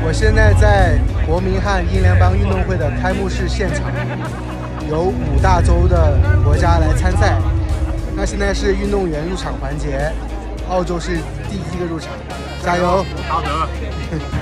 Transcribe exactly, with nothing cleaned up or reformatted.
我现在在伯明翰英联邦运动会的开幕式现场，有五大洲的国家来参赛。那现在是运动员入场环节，澳洲是第一个入场，加油！ 好的。